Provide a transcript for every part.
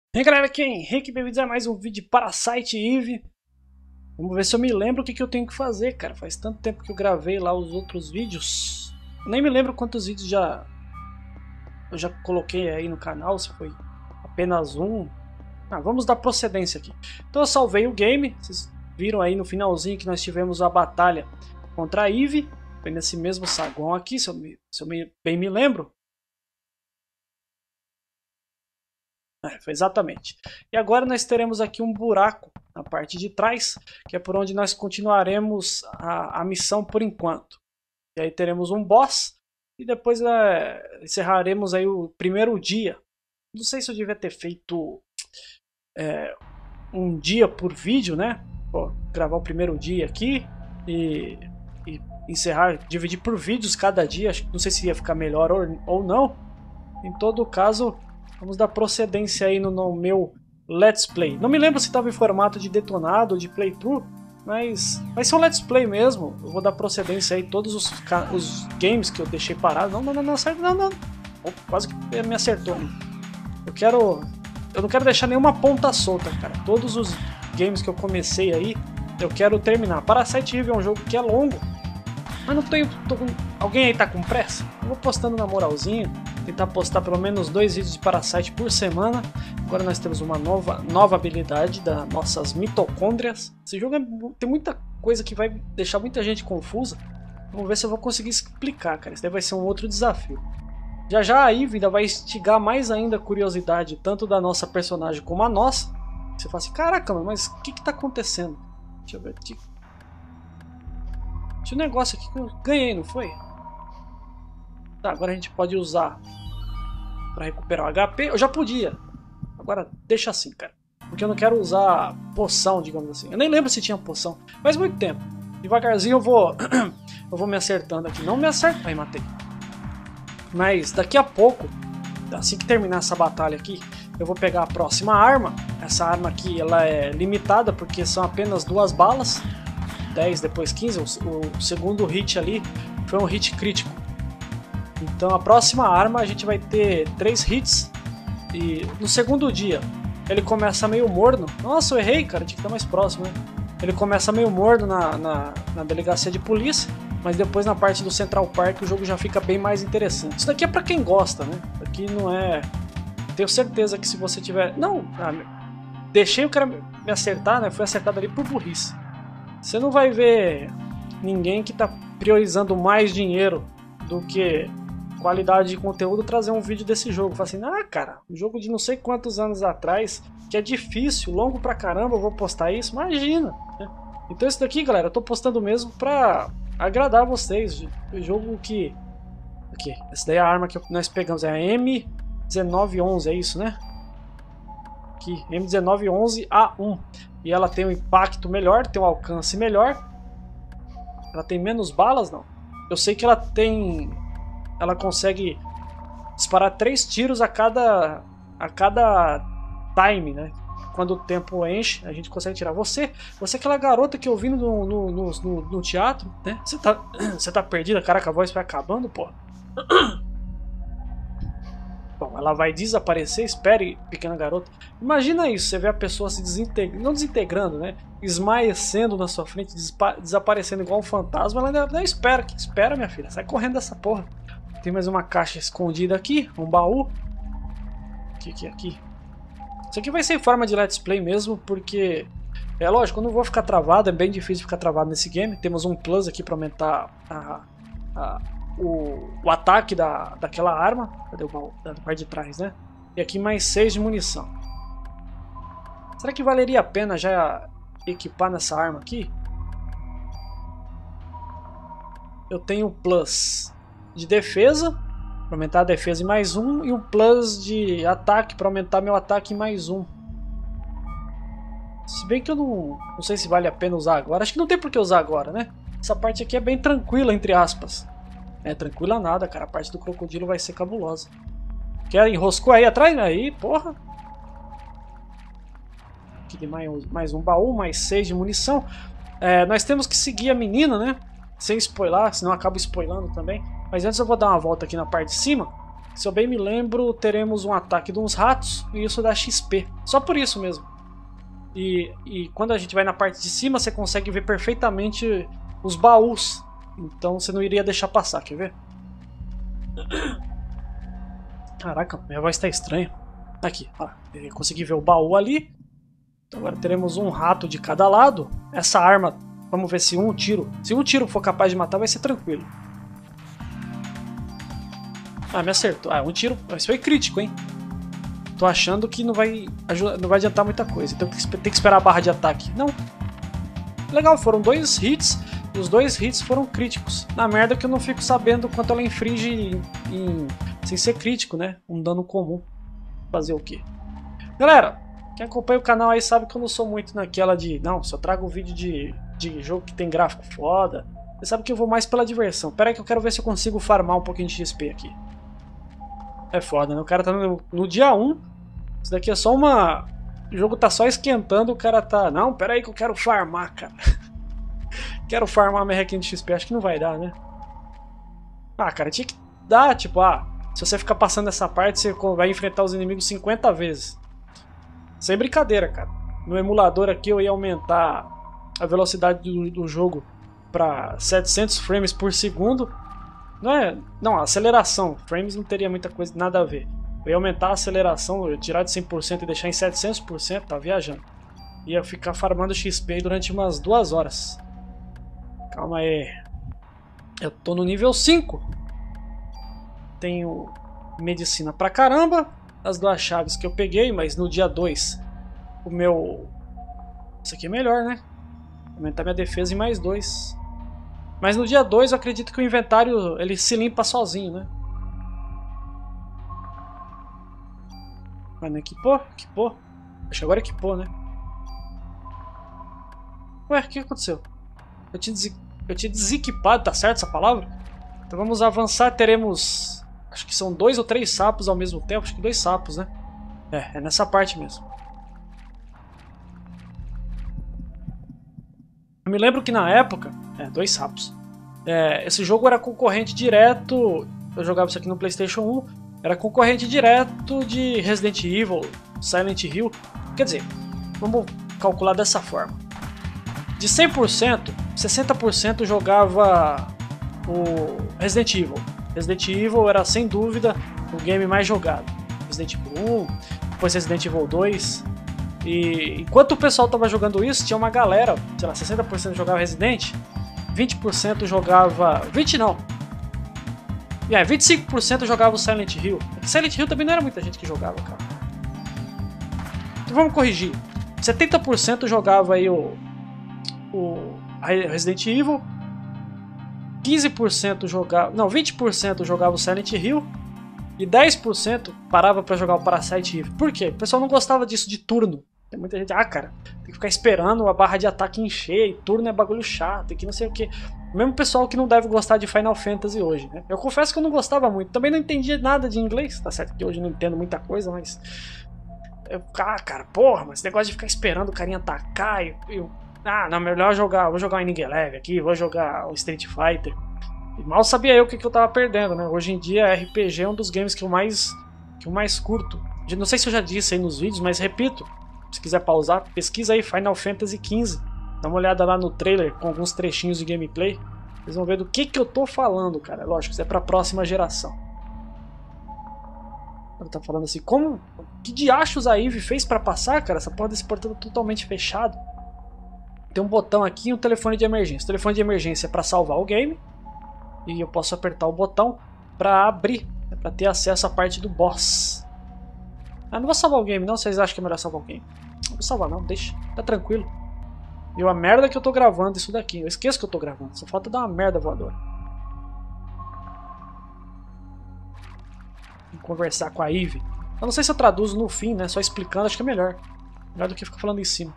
E aí galera, aqui é Henrique, bem-vindos a mais um vídeo de Parasite Eve. Vamos ver se eu me lembro o que eu tenho que fazer, cara. Faz tanto tempo que eu gravei lá os outros vídeos. Eu nem me lembro quantos vídeos eu já coloquei aí no canal, se foi apenas um. Vamos dar procedência aqui. Então eu salvei o game, vocês viram aí no finalzinho que nós tivemos a batalha contra a Eve. Foi nesse mesmo saguão aqui, se eu bem me lembro. Foi exatamente. E agora nós teremos aqui um buraco na parte de trás, que é por onde nós continuaremos a missão por enquanto. E aí teremos um boss e depois encerraremos aí o primeiro dia. Não sei se eu devia ter feito um dia por vídeo, né? Pô, gravar o primeiro dia aqui e encerrar, dividir por vídeos cada dia. Não sei se ia ficar melhor ou não. Em todo caso, vamos dar procedência aí no meu Let's Play. Não me lembro se estava em formato de detonado ou de playthrough, mas vai ser um Let's Play mesmo. Eu vou dar procedência aí todos os games que eu deixei parados. Não. Oh, quase que me acertou. Eu não quero deixar nenhuma ponta solta, cara. Todos os games que eu comecei aí, eu quero terminar. Parasite Eve é um jogo que é longo, mas não tenho... Alguém aí tá com pressa? Eu vou postando na moralzinha. Tentar postar pelo menos 2 vídeos de Parasite por semana. Agora nós temos uma nova habilidade das nossas mitocôndrias. Esse jogo tem muita coisa que vai deixar muita gente confusa. Vamos ver se eu vou conseguir explicar, cara. Isso daí vai ser um outro desafio. Já a Eve ainda vai instigar mais ainda a curiosidade, tanto da nossa personagem como a nossa. Você fala assim, caraca, mas o que tá acontecendo? Deixa eu ver. Tinha um negócio aqui que eu ganhei, não foi? Tá, agora a gente pode usar para recuperar o HP. Eu já podia. Agora deixa assim, cara. Porque eu não quero usar poção, digamos assim. Eu nem lembro se tinha poção. Faz muito tempo. Devagarzinho eu vou eu vou me acertando aqui. Não me acerto. Aí, matei. Mas daqui a pouco, assim que terminar essa batalha aqui, eu vou pegar a próxima arma. Essa arma aqui, ela é limitada porque são apenas 2 balas. 10, depois 15. O segundo hit ali foi um hit crítico. Então a próxima arma a gente vai ter 3 hits. E no segundo dia ele começa meio morno. Nossa, eu errei, cara, tinha que estar mais próximo, né? Ele começa meio morno na delegacia de polícia, mas depois na parte do Central Park o jogo já fica bem mais interessante. Isso daqui é pra quem gosta, né? Isso aqui não é... Tenho certeza que se você tiver... Não, deixei o cara me acertar, né? Fui acertado ali por burrice. Você não vai ver ninguém que tá priorizando mais dinheiro do que qualidade de conteúdo trazer um vídeo desse jogo. Fala assim, cara, um jogo de não sei quantos anos atrás, que é difícil, longo pra caramba, eu vou postar isso? Imagina, né? Então isso daqui, galera, eu tô postando mesmo pra agradar vocês. O jogo que... Aqui, essa daí é a arma que nós pegamos, é a M1911, é isso, né? Aqui, M1911A1. E ela tem um impacto melhor, tem um alcance melhor. Ela tem menos balas, não. Eu sei que ela tem... Ela consegue disparar 3 tiros a cada time, né? Quando o tempo enche, a gente consegue tirar. Você é aquela garota que eu vi no teatro, né? Você tá perdida, caraca, a voz vai acabando, pô. Bom, ela vai desaparecer, espere, pequena garota. Imagina isso, você vê a pessoa se desintegrando, não desintegrando, né? Esmaecendo na sua frente, desaparecendo igual um fantasma. Ela ainda espera, minha filha, sai correndo dessa porra. Tem mais uma caixa escondida aqui, um baú. O que é aqui? Isso aqui vai ser em forma de let's play mesmo, porque... É lógico, eu não vou ficar travado, é bem difícil ficar travado nesse game. Temos um plus aqui para aumentar o ataque daquela arma. Cadê o baú? Da parte de trás, né? E aqui mais 6 de munição. Será que valeria a pena já equipar nessa arma aqui? Eu tenho o plus de defesa, para aumentar a defesa em mais 1, e um plus de ataque para aumentar meu ataque em mais 1. Se bem que eu não sei se vale a pena usar agora. Acho que não tem por que usar agora, né? Essa parte aqui é bem tranquila, entre aspas. É tranquila nada, cara. A parte do crocodilo vai ser cabulosa. Enroscou aí atrás? Aí, porra. Aqui tem mais um baú, mais 6 de munição. Nós temos que seguir a menina, né? Sem spoiler, senão eu acabo spoilando também. Mas antes eu vou dar uma volta aqui na parte de cima. Se eu bem me lembro, teremos um ataque de uns ratos e isso dá XP. Só por isso mesmo. E quando a gente vai na parte de cima, você consegue ver perfeitamente os baús. Então você não iria deixar passar, quer ver? Caraca, minha voz tá estranha. Aqui, ó, eu consegui ver o baú ali. Então agora teremos um rato de cada lado. Essa arma, vamos ver se um tiro for capaz de matar, vai ser tranquilo. Ah, me acertou. Ah, um tiro, isso foi crítico, hein? Tô achando que não vai adiantar muita coisa. Então tem que esperar a barra de ataque. Não. Legal, foram 2 hits. E os 2 hits foram críticos. Na merda que eu não fico sabendo quanto ela infringe sem ser crítico, né? Um dano comum. Fazer o quê? Galera, quem acompanha o canal aí sabe que eu não sou muito naquela de... Não, só trago vídeo de jogo que tem gráfico foda. Você sabe que eu vou mais pela diversão. Pera aí que eu quero ver se eu consigo farmar um pouquinho de XP aqui. É foda, né? O cara tá no dia 1. Isso daqui é só uma... O jogo tá só esquentando, o cara tá... Não, pera aí que eu quero farmar, cara. Quero farmar minha requinte de XP. Acho que não vai dar, né? Ah, cara, tinha que dar, tipo, se você ficar passando essa parte, você vai enfrentar os inimigos 50 vezes. Sem brincadeira, cara. No emulador aqui eu ia aumentar a velocidade do jogo pra 700 frames por segundo. Não, a aceleração. Frames não teria muita coisa, nada a ver. Eu ia aumentar a aceleração, eu ia tirar de 100% e deixar em 700%, tá viajando. Ia ficar farmando XP durante umas 2 horas. Calma aí. Eu tô no nível 5. Tenho medicina pra caramba. As 2 chaves que eu peguei, mas no dia 2 o meu... Isso aqui é melhor, né? Aumentar minha defesa em mais 2. Mas no dia 2 eu acredito que o inventário ele se limpa sozinho, né? Mas não equipou? Equipou? Acho que agora equipou, né? Ué, o que aconteceu? Eu tinha desequipado, tá certo essa palavra? Então vamos avançar, teremos... Acho que são 2 ou 3 sapos ao mesmo tempo. Acho que 2 sapos, né? É nessa parte mesmo. Eu me lembro que na época... 2 sapos. Esse jogo era concorrente direto... Eu jogava isso aqui no PlayStation 1. Era concorrente direto de Resident Evil, Silent Hill. Quer dizer, vamos calcular dessa forma. De 100%, 60% jogava o Resident Evil. Resident Evil era sem dúvida o game mais jogado. Resident Evil 1, depois Resident Evil 2. E enquanto o pessoal estava jogando isso, tinha uma galera, sei lá, 60% jogava Resident, 20% jogava... 20 não. 25% jogava o Silent Hill. Silent Hill também não era muita gente que jogava, cara. Então vamos corrigir. 70% jogava aí o Resident Evil, 15% jogava... Não, 20% jogava o Silent Hill e 10% parava pra jogar o Parasite Eve. Por quê? O pessoal não gostava disso de turno. Tem muita gente, cara, tem que ficar esperando a barra de ataque encher e turno é bagulho chato, que não sei o que. O mesmo pessoal que não deve gostar de Final Fantasy hoje, né? Eu confesso que eu não gostava muito, também não entendia nada de inglês, tá certo que hoje eu não entendo muita coisa, mas... cara, porra, mas esse negócio de ficar esperando o carinha atacar não, melhor vou jogar o Inning Eleven aqui, vou jogar o Street Fighter. E mal sabia eu o que eu tava perdendo, né? Hoje em dia RPG é um dos games que eu mais curto. Não sei se eu já disse aí nos vídeos, mas repito, se quiser pausar, pesquisa aí Final Fantasy XV. Dá uma olhada lá no trailer com alguns trechinhos de gameplay. Vocês vão ver do que eu tô falando, cara. Lógico, isso é pra próxima geração. Ela tá falando assim, que diachos a Eve fez pra passar, cara? Essa porra desse portão tá totalmente fechado. Tem um botão aqui e um telefone de emergência. O telefone de emergência é pra salvar o game. E eu posso apertar o botão pra abrir, pra ter acesso à parte do boss. Não vou salvar o game não, vocês acham que é melhor salvar o game? Não vou salvar não, deixa, tá tranquilo. E a merda que eu tô gravando isso daqui, eu esqueço que eu tô gravando, só falta dar uma merda voadora. Vou conversar com a Eve. Eu não sei se eu traduzo no fim, né, só explicando, acho que é melhor. Melhor do que ficar falando em cima.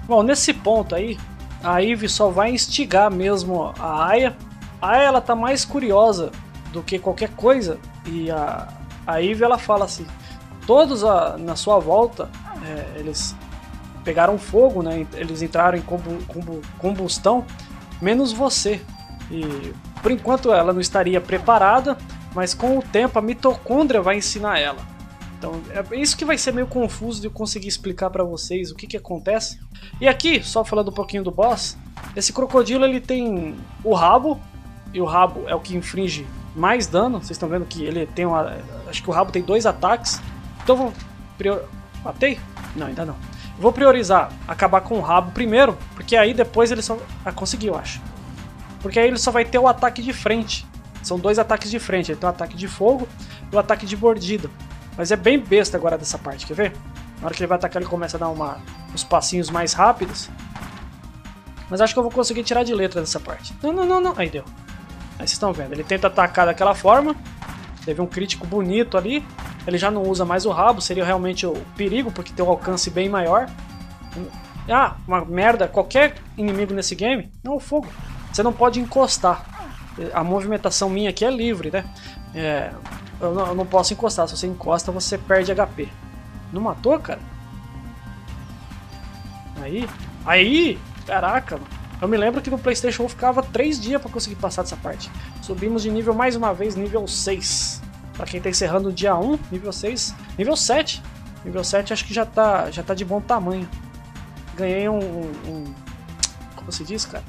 Bom, nesse ponto aí, a Eve só vai instigar mesmo a Aya. A Aya, ela tá mais curiosa do que qualquer coisa. E a Eve, ela fala assim, todos na sua volta, eles pegaram fogo, né? Eles entraram em combustão, menos você. E por enquanto ela não estaria preparada, mas com o tempo a mitocôndria vai ensinar ela. Então é isso que vai ser meio confuso de eu conseguir explicar pra vocês o que acontece. E aqui, só falando um pouquinho do boss, esse crocodilo ele tem o rabo, e o rabo é o que inflige mais dano. Vocês estão vendo que ele tem acho que o rabo tem 2 ataques. Então vou matei? Não, ainda não. Vou priorizar acabar com o rabo primeiro, porque aí depois ele só conseguiu, acho. Porque aí ele só vai ter o ataque de frente. São 2 ataques de frente, ele tem o ataque de fogo e o ataque de mordida. Mas é bem besta agora dessa parte, quer ver? Na hora que ele vai atacar ele começa a dar uns passinhos mais rápidos. Mas acho que eu vou conseguir tirar de letra dessa parte. Não. Aí deu. Aí vocês estão vendo, ele tenta atacar daquela forma. Teve um crítico bonito ali. Ele já não usa mais o rabo, seria realmente o perigo, porque tem um alcance bem maior. Ah, uma merda, qualquer inimigo nesse game, não, o fogo. Você não pode encostar. A movimentação minha aqui é livre, né? Eu não posso encostar, se você encosta você perde HP. Não matou, cara? Aí, caraca, mano. Eu me lembro que no PlayStation 1 ficava 3 dias pra conseguir passar dessa parte. Subimos de nível mais uma vez, nível 6. Pra quem tá encerrando o dia 1, nível 6. Nível 7. Nível 7 acho que já tá de bom tamanho. Ganhei como se diz, cara?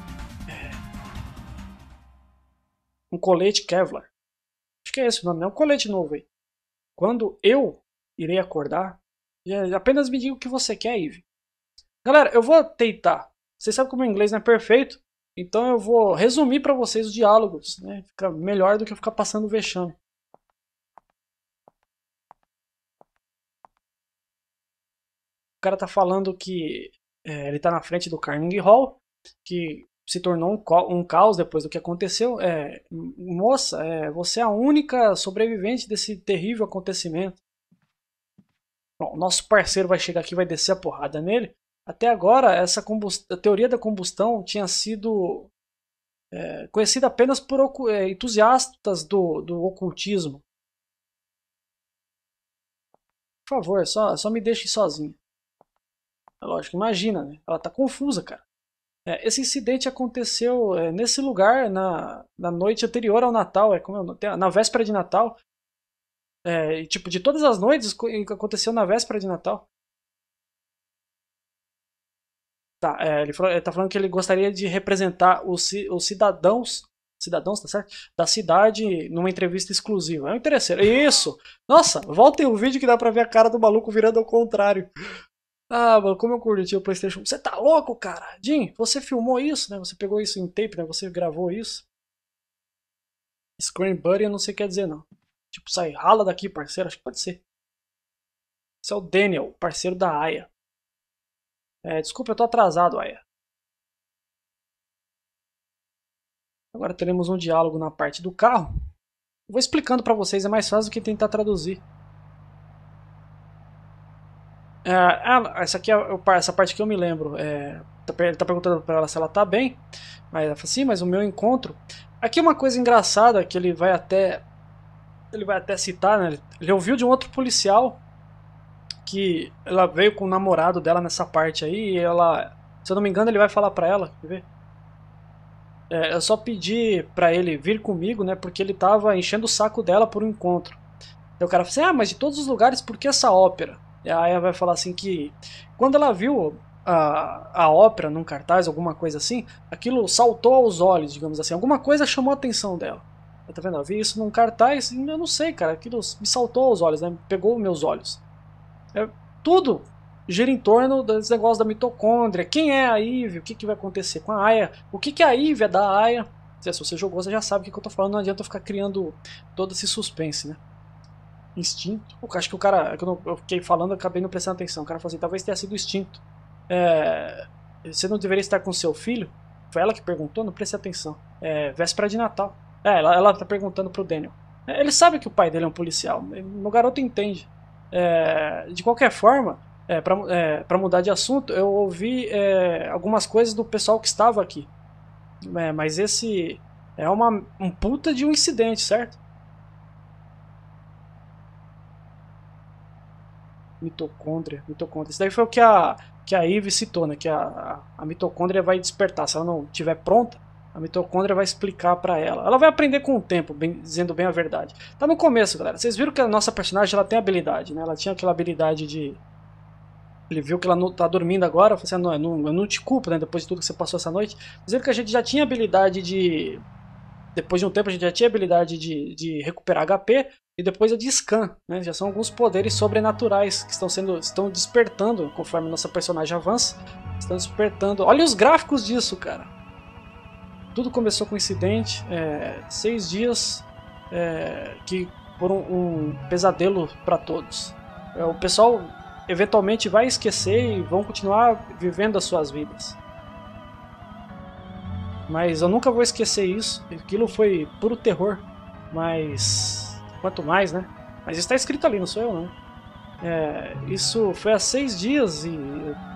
Um colete Kevlar. Acho que é esse o nome, né? Um colete novo aí. Quando eu irei acordar, apenas me diga o que você quer, Eve. Galera, eu vou tentar. Vocês sabem que o meu inglês não é perfeito, então eu vou resumir pra vocês os diálogos, né? Fica melhor do que eu ficar passando vexame. O cara tá falando que ele tá na frente do Carnegie Hall, que se tornou um caos depois do que aconteceu. Moça, você é a única sobrevivente desse terrível acontecimento. Bom, o nosso parceiro vai chegar aqui e vai descer a porrada nele. Até agora, a teoria da combustão tinha sido conhecida apenas por entusiastas do ocultismo. Por favor, só me deixe sozinho. É lógico, imagina, né? Ela tá confusa, cara. Esse incidente aconteceu nesse lugar na noite anterior ao Natal, na véspera de Natal. Tipo, de todas as noites aconteceu na véspera de Natal. Tá, ele tá falando que ele gostaria de representar os cidadãos, tá certo? Da cidade numa entrevista exclusiva. É um interesseiro. Isso! Nossa, voltem o vídeo que dá pra ver a cara do maluco virando ao contrário. Ah, mano, como eu curti o PlayStation 1. Você tá louco, cara? Jim, você filmou isso, né? Você pegou isso em tape, né? Você gravou isso. Screen Buddy eu não sei o que quer dizer, não. Tipo, sai, rala daqui, parceiro. Acho que pode ser. Esse é o Daniel, parceiro da Aya. Desculpa, eu tô atrasado, Aya. Agora teremos um diálogo na parte do carro. Vou explicando pra vocês, é mais fácil do que tentar traduzir. Essa parte aqui eu me lembro. Ele tá perguntando pra ela se ela tá bem. Mas ela fala assim, mas o meu encontro. Aqui uma coisa engraçada que ele vai até citar, né? Ele ouviu de um outro policial que ela veio com o namorado dela nessa parte aí. E ela, se eu não me engano, ele vai falar pra ela. Quer ver? Eu só pedi pra ele vir comigo, né? Porque ele tava enchendo o saco dela por um encontro. Aí o cara fala assim, mas de todos os lugares, por que essa ópera? E aí ela vai falar assim que quando ela viu a ópera num cartaz, alguma coisa assim, aquilo saltou aos olhos, digamos assim. Alguma coisa chamou a atenção dela. Tá vendo? Eu vi isso num cartaz e eu não sei, cara. Aquilo me saltou aos olhos, né? Pegou meus olhos. Tudo gira em torno desse negócio da mitocôndria. Quem é a Eve? O que vai acontecer com a Aya? O que a Eve é da Aya? Se você jogou, você já sabe o que eu tô falando. Não adianta eu ficar criando todo esse suspense, né? Instinto. Eu acho que o cara, quando eu fiquei falando, eu acabei não prestando atenção. O cara falou assim, talvez tenha sido instinto. Você não deveria estar com seu filho? Foi ela que perguntou, não preste atenção. Véspera de Natal. Ela tá perguntando pro Daniel. Ele sabe que o pai dele é um policial. O garoto entende. De qualquer forma, Pra mudar de assunto, eu ouvi algumas coisas do pessoal que estava aqui. Mas esse é um puta de um incidente, certo? Mitocôndria, mitocôndria. Isso daí foi o que a Eve citou, né? Que a mitocôndria vai despertar. Se ela não estiver pronta, a mitocôndria vai explicar pra ela. Ela vai aprender com o tempo, dizendo bem a verdade. Tá no começo, galera. Vocês viram que a nossa personagem ela tem habilidade, né? Ela tinha aquela habilidade de. Ele viu que ela não tá dormindo agora. Eu falei assim, eu não te culpo, né? Depois de tudo que você passou essa noite. Vocês viram que a gente já tinha habilidade de. Depois de um tempo a gente já tinha habilidade de recuperar HP e depois a de scan, né? Já são alguns poderes sobrenaturais que estão despertando conforme nossa personagem avança. Estão despertando. Olha os gráficos disso, cara. Tudo começou com um incidente, 6 dias que foram um pesadelo para todos. O pessoal eventualmente vai esquecer e vão continuar vivendo as suas vidas. Mas eu nunca vou esquecer isso. Aquilo foi puro terror. Mas. Quanto mais, né? Mas está escrito ali, não sou eu, não. Isso foi há 6 dias e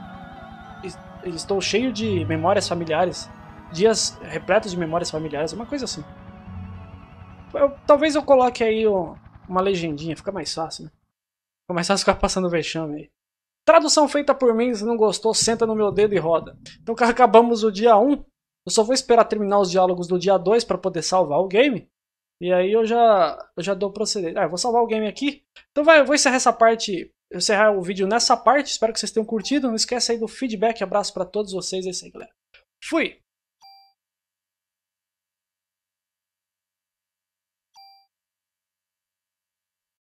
estou cheio de memórias familiares. Dias repletos de memórias familiares, uma coisa assim. Talvez eu coloque aí uma legendinha, fica mais fácil, né? Fica mais fácil ficar passando vexame aí. Tradução feita por mim, se não gostou, senta no meu dedo e roda. Então acabamos o dia 1. Eu só vou esperar terminar os diálogos do dia 2 para poder salvar o game. E aí eu já dou proceder. Eu vou salvar o game aqui. Então eu vou encerrar essa parte, encerrar o vídeo nessa parte. Espero que vocês tenham curtido. Não esquece aí do feedback. Abraço para todos vocês. É isso aí, galera. Fui!